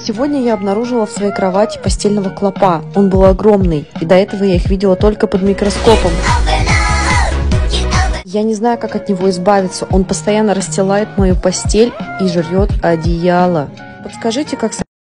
Сегодня я обнаружила в своей кровати постельного клопа. Он был огромный, и до этого я их видела только под микроскопом. Я не знаю, как от него избавиться. Он постоянно расстилает мою постель и жрет одеяло. Подскажите, как